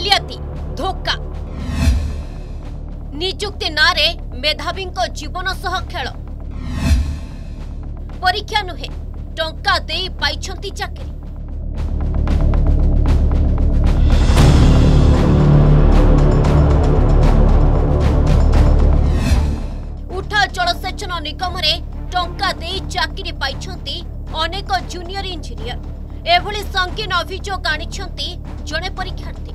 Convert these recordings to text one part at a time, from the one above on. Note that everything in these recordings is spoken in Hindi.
जालियाती धोखा निजुक्ति नारे मेधावी जीवन सह खेल परीक्षा नुहे टंका देई पाइछंती चाकरी। उठा जलसेचन निगम रे टंका देई चाकरी पाइछंती अनेक जूनियर इंजीनियर। एभली संगीन अभियोग आनिछंती जणे परीक्षार्थी।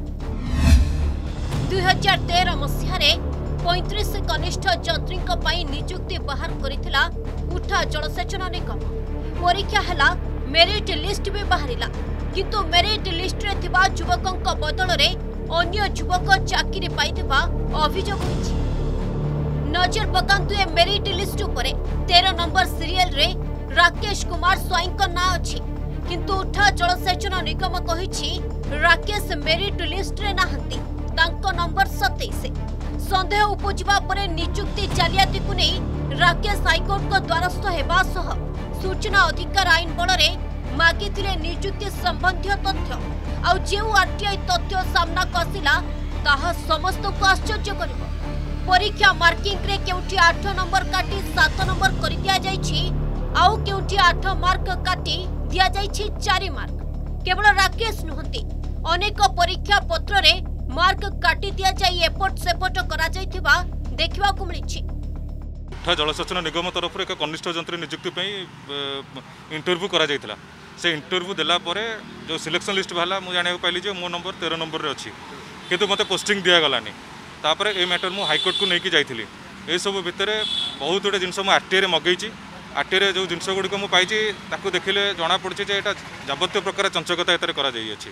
2013 मसीहारे 35 कनिष्ठ यंत्रींक पई नियुक्ति बाहर करिथिला उठा जलसेचन निगम। परीक्षा हला मेरिट लिस्ट भी बाहरिला, किंतु मेरिट लिस्ट रे थिबा युवकंक बदल रे अन्य युवक चाकरी पाइथिबा अभियोग होइछि। नजर पकांतु ए मेरिट लिस्ट उपरे 13 नंबर सीरियल रे राकेश कुमार स्वाईं का नाम अछि, किंतु उठा जलसेचन निगम कहिछि राकेश मेरिट लिस्ट रे नाहंती, तांको नंबर 27। संदेह उपजिबा परे नियुक्ति जालियाती को नहीं राकेश हाईकोर्ट को द्वारस्थ हेबा सह सूचना अधिकार आईन बल रे मागिथिले नियुक्ति संबंधी तथ्य। आ जेउ आरटीआई तथ्य सामना कसिला ताहा समस्त को आश्चर्य करिवो। परीक्षा मार्किंग रे केउठी 8 नंबर काटी 7 नंबर करि दिया जाइछि, आउ केउठी 8 मार्क काटी दिया जाइछि 4 मार्क। केवल राकेश नुहंती, अनेक परीक्षा पत्र रे मार्क काटी दिया जाई एपट सेपट करा जाइथिबा देखिबा को मिलिछि। उठा जलसेचन निगम तरफ एक कनिष्ठ यंत्री नियुक्ति इंटरव्यू करा जाइथिला। से इंटरव्यू देला परे जो सिलेक्शन लिस्ट बाहला मु जाने पाइली जे मो नंबर 13 नंबर रे अछि, किंतु मते पोस्टिंग दिया गलानी। तापरे ए मैटर मु हाईकोर्ट को लेकिन जाइथिली। ए सब भितर बहुत गुटे जिनस मु आरटीआई रे मगैछि। आरटीआई रे जो जिनस गुडी को मु पाइछि ताको देखिले जणा पड़छि जे एटा जाबत्य प्रकार चंचकता एतरे करा जाई अछि।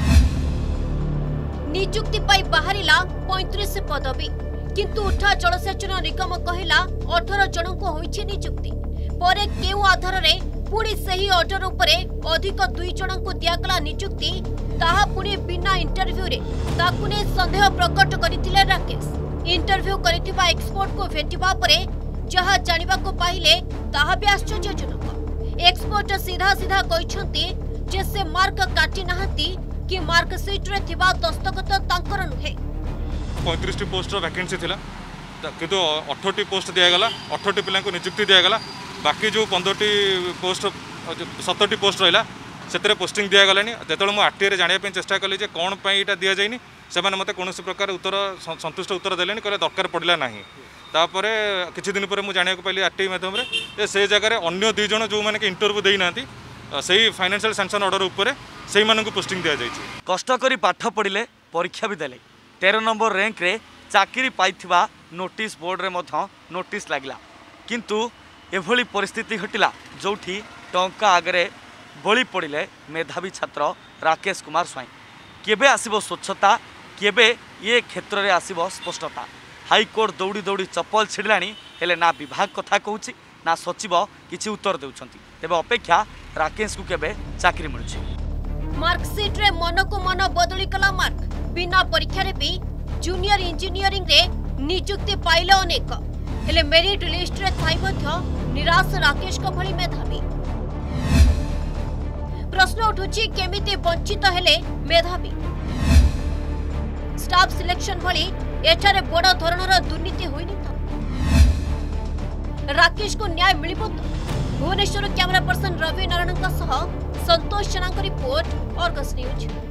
नियुक्ति पाई बाहरिला 35 पदवी, किंतु उठा जलसेचन निगम कहिला 18 जन को होइछि नियुक्ति। परे केउ आधार रे पुणी सही ऑर्डर उपरे अधिक 2 जन को दियागला नियुक्ति, ताहा पुणी बिना इंटरव्यू रे ताकु ने संदेह प्रकट करिथिले राकेश। इंटरव्यू करिथिबा एक्सपर्ट को भेटिबा परे जहा जानिबा को पाइले ताहा भी आश्चर्यजनक। एक्सपर्ट सीधा सीधा कहिसंती जे से मार्क काटी नाहंती कि मार्कशीट रे थिबा दस्तखत तांकर नुहे। 35 पोस्ट वैकेंसी थिला, किंतु 18 पोस्ट दिया गला, 18 पिला को नियुक्ति दिया गला। बाकी जो 15 पोस्ट 17 पोस्ट रहिला सेतरे पोस्टिंग दिया गलानी। जेतले मु आरटीआई रे जानिया पे चेष्टा कली जे कोन पई एटा दिया जाइनी, सेमाने मते कोनोसी प्रकार उत्तर संतुष्ट उत्तर देलेनी, कहले दरकार पड़िला नाही। तापरे किछि दिन परे मु जानिया को पाइली आरटीआई माध्यम रे से जगह रे अन्य 2 जन जो माने के इंटरव्यू देई नांती सही फाइनेंशियल सैंक्शन ऑर्डर उपरे सही मानन को पोस्टिंग दिया जाइछि। कष्ट करी पाठ पढ़िले परीक्षा भी देले 13 नंबर रैंक रे चाकरी पाइथिबा नोटिस बोर्ड रे मध्य नोटिस लागला, किंतु एभली परिस्थिति घटिला जोठी टंका आगरे बळी पड़िले मेधावी छात्र राकेश कुमार स्वाईं। केबे आसीबो स्वच्छता, केबे ये क्षेत्र रे आसीबो स्पष्टता। हाईकोर्ट दौड़ी दौड़ी चप्पल छिड़लानी, हेले ना विभाग कथा कहूछि ना सचिव किछि उत्तर देउछंती। तेबे अपेक्षा राकेश को केबे चाकरी मिलुछि। मार्कशीट रे मन को मन बदली कला मार्क। बिना परीक्षा रे भी जूनियर इंजीनियरिंग रे नियुक्ति पाइले अनेक, हेले मेरिट लिस्ट रे थाई मध्य निराश राकेश को भली मेधावी। प्रश्न उठुछि केमिति वंचित हेले मेधावी। स्टाफ सिलेक्शन भली एठारे बड़ धरणर दुर्नीति होइनि तो राकेश को न्याय मिलिबो तो? भुवनेश्वर कैमरा पर्सन रवि नारायण सह संतोष चना रिपोर्ट, अर्गस न्यूज।